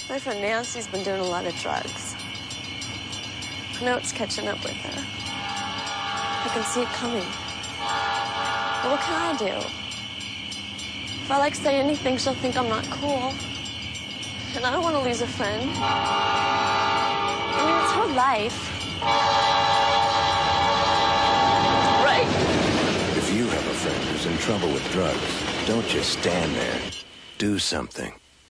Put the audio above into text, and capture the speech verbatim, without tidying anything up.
My friend Nancy's been doing a lot of drugs. I know it's catching up with her. I can see it coming. But what can I do? If I like say anything, she'll think I'm not cool. And I don't want to lose a friend. I mean, it's her life. Right? If you have a friend who's in trouble with drugs, don't just stand there. Do something.